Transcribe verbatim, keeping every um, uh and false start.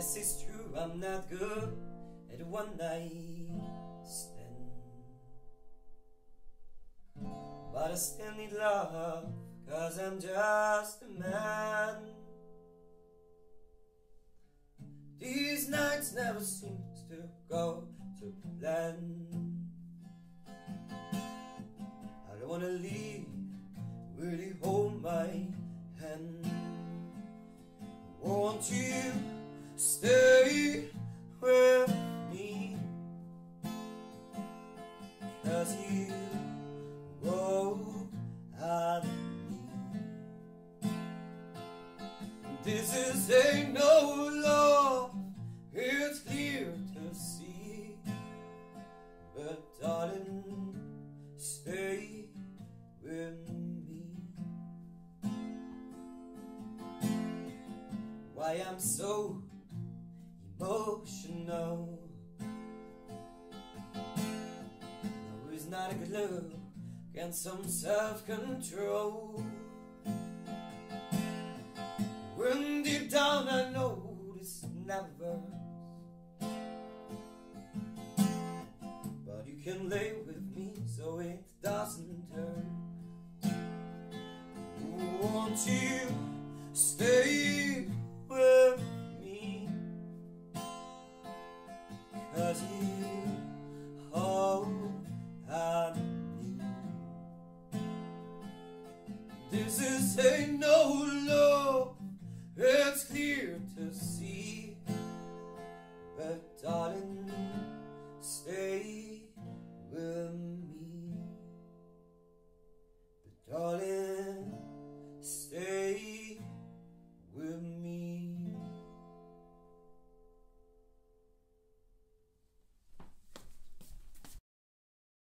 Yes, it's true, I'm not good at a one night stand, but I still need love, 'cause I'm just a man. These nights never seem to go to plan. I don't wanna leave, really hold my hand. Won't you stay with me? 'Cause you grow on me. This is ain't no love, it's clear to see. But darling, stay with me. Why I'm so emotional? No, it's not a good look, and some self-control. When deep down I know this never, but you can lay with me so it doesn't hurt. Won't you stay with me? 'Cause you hold on me. This is ain't no love, it's clear to see.